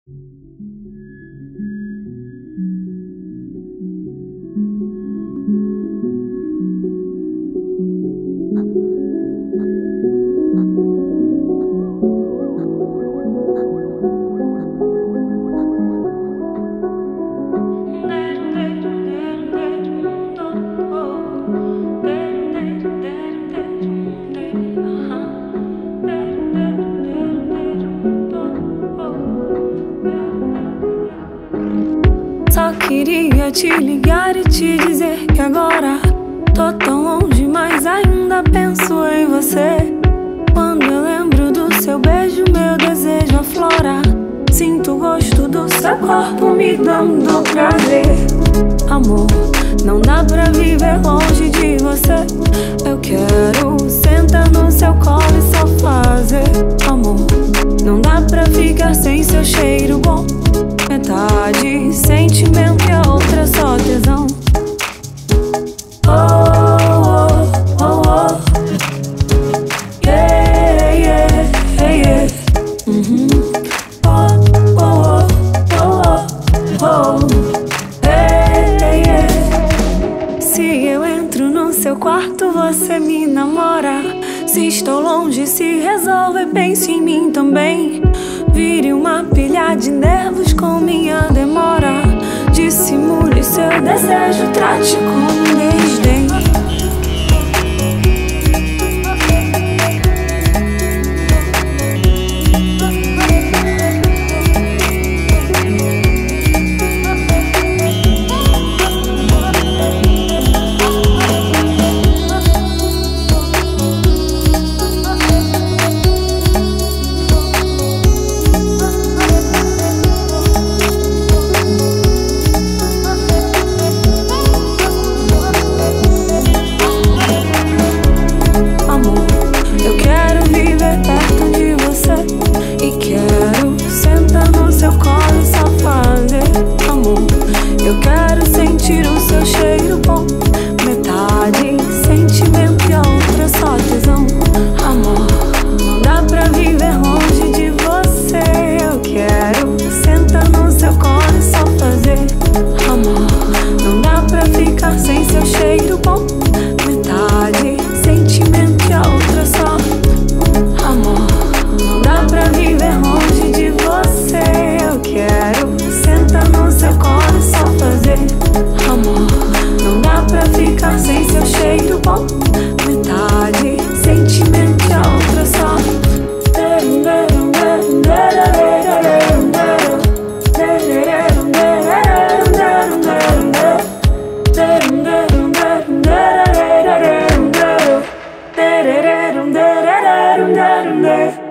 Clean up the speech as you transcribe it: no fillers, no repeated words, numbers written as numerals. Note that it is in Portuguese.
Só queria te ligar e te dizer que agora tô tão longe, mas ainda penso em você. Quando eu lembro do seu beijo, meu desejo aflora. Sinto o gosto do seu corpo me dando prazer. Amor, não dá pra viver longe de você. Eu quero sentar no seu colo e só fazer amor. Não dá pra ficar sem seu cheiro bom. Metade sentimento e a outra só tesão. Oh, oh, oh, oh. Yeah, yeah, yeah. Oh, oh, oh, oh, oh. Hey, yeah. Se eu entro no seu quarto, você me namora. Se estou longe, se resolve, pense em mim também. Vire uma pilha de nervos com minha demora. Dissimule seu desejo, trate com desdém. Metade sentimento e a outra só. There